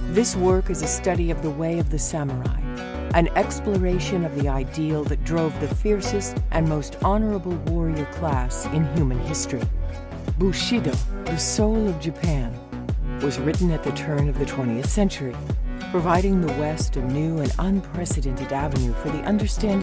This work is a study of the way of the samurai, an exploration of the ideal that drove the fiercest and most honorable warrior class in human history. Bushido, the soul of Japan, was written at the turn of the 20th century, providing the West a new and unprecedented avenue for the understanding